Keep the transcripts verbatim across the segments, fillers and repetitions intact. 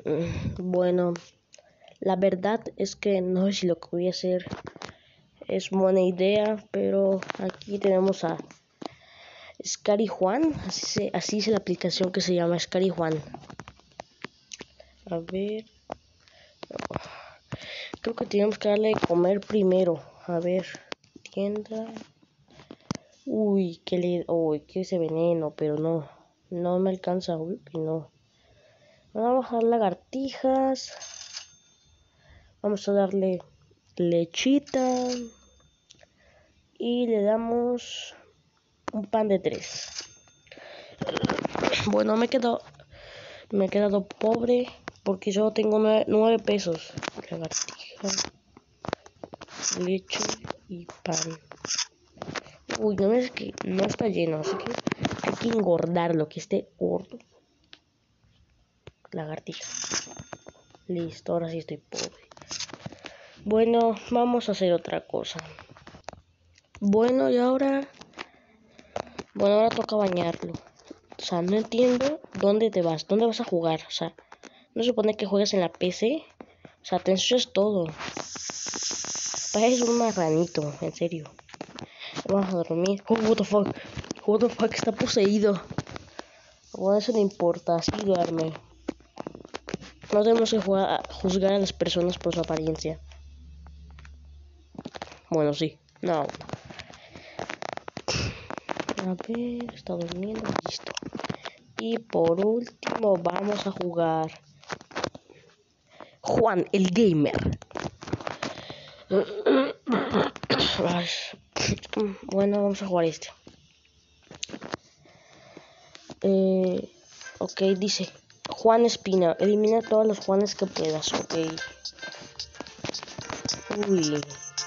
Bueno, la verdad es que no sé si lo que voy a hacer es buena idea, pero aquí tenemos a Scary Juan, así se, así es la aplicación que se llama Scary Juan. A ver, creo que tenemos que darle de comer primero. A ver, tienda. Uy, que le, uy, que ese veneno, pero no, no me alcanza, uy, no. Vamos a bajar lagartijas. Vamos a darle lechita y le damos un pan de tres. Bueno, me he quedado, me he quedado pobre porque yo tengo nueve, nueve pesos. Lagartija, leche y pan. Uy, no es que no está lleno, así que hay que engordar lo que esté gordo. Lagartija. Listo, ahora sí estoy pobre. Bueno, vamos a hacer otra cosa. Bueno, y ahora... Bueno, ahora toca bañarlo. O sea, no entiendo dónde te vas, dónde vas a jugar. O sea, no se supone que juegas en la P C. O sea, te ensucias todo. Pareces un marranito, en serio. Vamos a dormir. Oh, what the fuck. What the fuck, está poseído. Bueno, eso no importa, así duerme. No tenemos que jugar a juzgar a las personas por su apariencia. Bueno, sí. No. A ver, está durmiendo. Listo. Y por último vamos a jugar Juan el Gamer. Bueno, vamos a jugar este. Eh, ok, dice Juan Espina. Elimina todos los Juanes que puedas. Ok. Uy.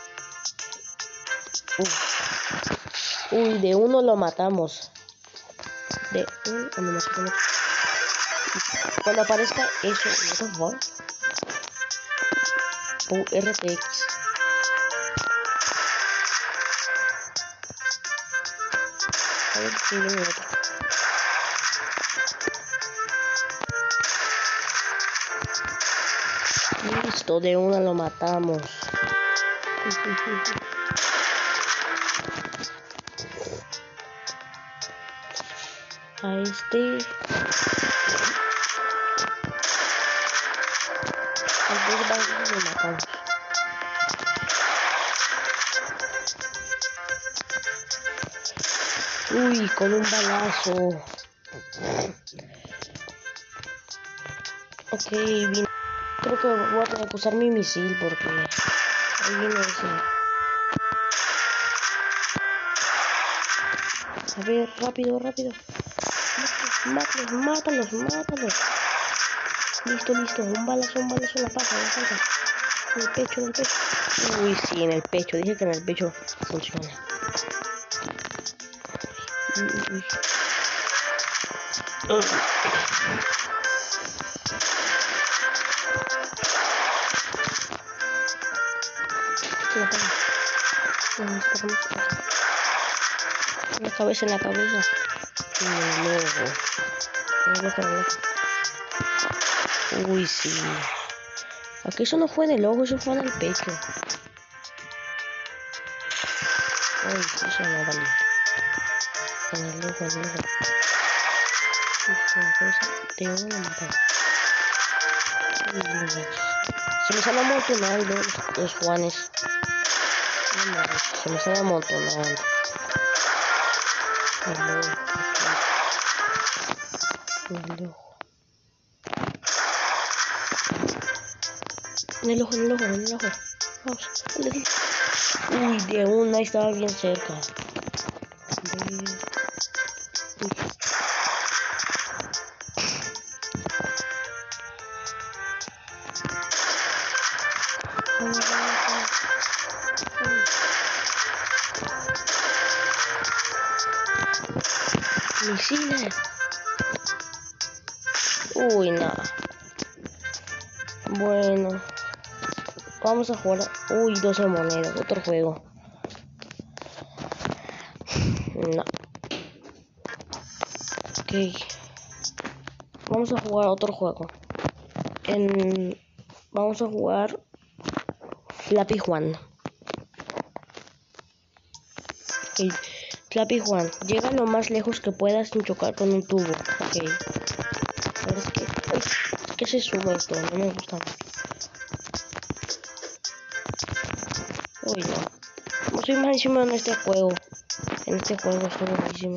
Uf. Uy, de uno lo matamos. De uno lo matamos. Cuando aparezca eso, what the fuck? Uh, R T X. A ver si viene otro. Listo, de una lo matamos. A este. Al dos balas lo matamos. Uy, con un balazo. Ok, bien. Creo que voy a tener que usar mi misil porque ahí viene ese. A ver, rápido, rápido. Mátalos, mátalos, mátalos. Listo, listo. Un balazo, un balazo en la pata, en la pata. En el pecho, en el pecho. Uy, sí, en el pecho. Dije que en el pecho funciona. Uy, uy. La cabeza en la cabeza. Y luego. Uy, sí. Aquí eso no fue en el ojo, eso fue en el pecho. Uy, eso no vale. En el ojo, en el ojo. De uno lo mató. Se me sale amontonando los, los Juanes. Se me sale amontonando. El ojo. El ojo. En el ojo, en el ojo, en el ojo. Vamos. Uy, de una estaba bien cerca. De... Misiles. Uy, nada. Bueno. Vamos a jugar. Uy, doce monedas. Otro juego. No. Ok. Vamos a jugar otro juego. En... Vamos a jugar Flappy Juan. Okay. Flappy Juan, llega lo más lejos que puedas sin chocar con un tubo. Ok. A ver, es que... Uf, ¿qué se sube esto? No me gusta. Uy, no. No soy malísimo en este juego. En este juego estoy malísimo.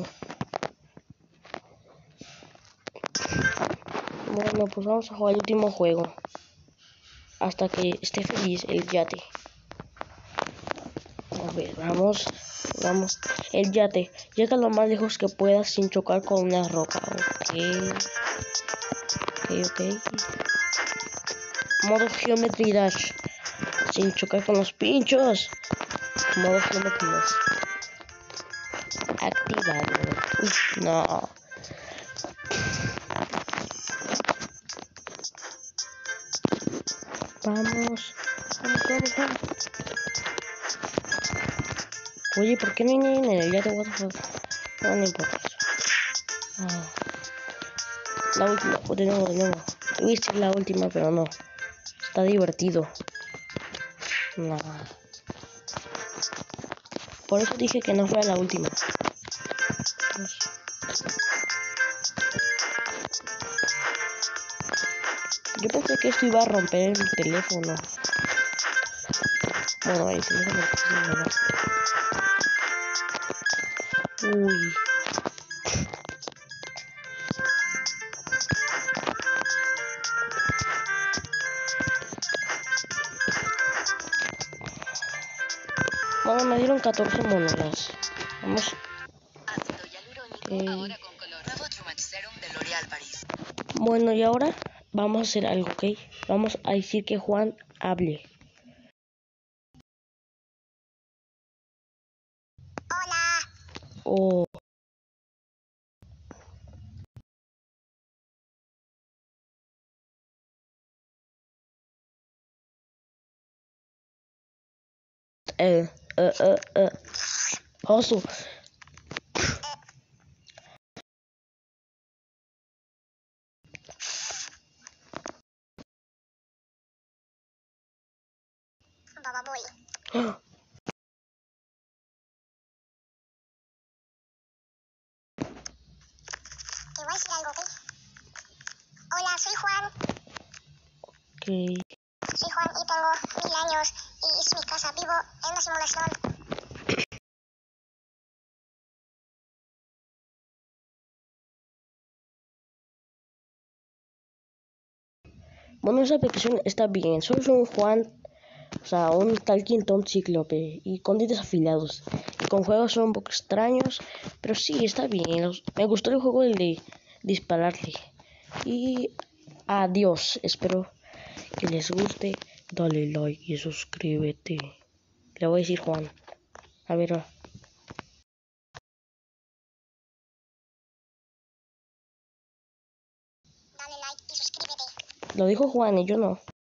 Bueno, pues vamos a jugar el último juego. Hasta que esté feliz el yate. A ver, vamos. Vamos. El yate. Llega lo más lejos que puedas sin chocar con una roca. Ok. Ok, ok. Modo Geometry Dash. Sin chocar con los pinchos. Modo Geometry Dash. Activado. Uf, no. Vamos. Vamos, vamos, vamos. Oye, ¿por qué no hay nadie en el yate? What the fuck? No, no importa eso. Ah. La última, de nuevo, de nuevo. Voy a decir la última, pero no. Está divertido. No. Por eso dije que no fuera la última. Yo pensé que esto iba a romper el teléfono. Bueno, el teléfono no. Uy. Bueno, me dieron catorce monedas. Vamos. Eh. Bueno, y ahora vamos a hacer algo, ¿ok? Vamos a decir que Juan hable. Hola. Oh. Eh, eh, eh, eh. Oso. Bababoy. ¡Ah! Te voy a decir algo, ¿ok? Hola, soy Juan. Ok. Soy Juan y tengo mil años y es mi casa. Vivo en una simulación. Bueno, esa aplicación está bien. Soy un Juan, o sea, un Talking Tom Cíclope y con dientes afilados. Y con juegos son un poco extraños, pero sí, está bien. Los- me gustó el juego el de dispararle. Y adiós. Espero que les guste. Dale like y suscríbete. Le voy a decir Juan. A ver. ah. Dale like y suscríbete. Lo dijo Juan y yo no.